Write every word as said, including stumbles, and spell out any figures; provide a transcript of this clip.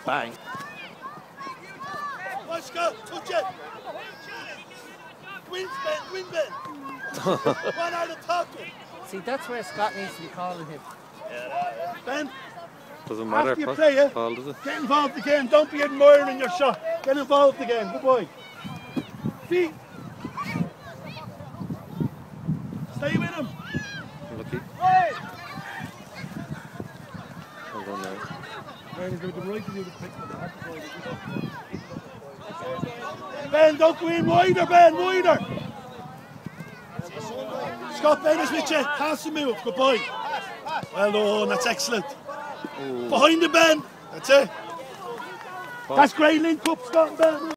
Bang. Come Scott, touch it. Win, Ben, win, Ben. One out of talking. See, that's where Scott needs to be calling him. Ben. Doesn't matter. After you play it, Paul, does it? Get involved again. Don't be admiring your shot. Get involved again. Good boy. Feet. Stay with him. Lucky. Hey. Hold on now. Ben, don't go in wider, Ben, wider. Scott, Ben is with you. Pass the move. Good boy. Well done. That's excellent. Ooh. Behind the Ben. That's it. Paul. That's great link up, Scott, Ben.